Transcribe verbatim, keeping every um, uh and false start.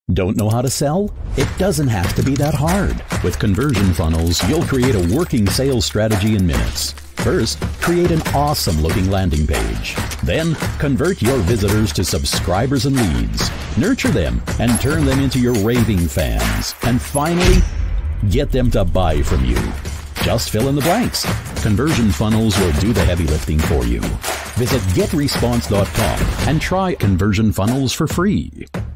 Don't know how to sell? It doesn't have to be that hard. With conversion funnels, you'll create a working sales strategy in minutes. First, create an awesome-looking landing page. Then, convert your visitors to subscribers and leads. Nurture them and turn them into your raving fans. And finally, get them to buy from you. Just fill in the blanks. Conversion funnels will do the heavy lifting for you. Visit get response dot com and try conversion funnels for free.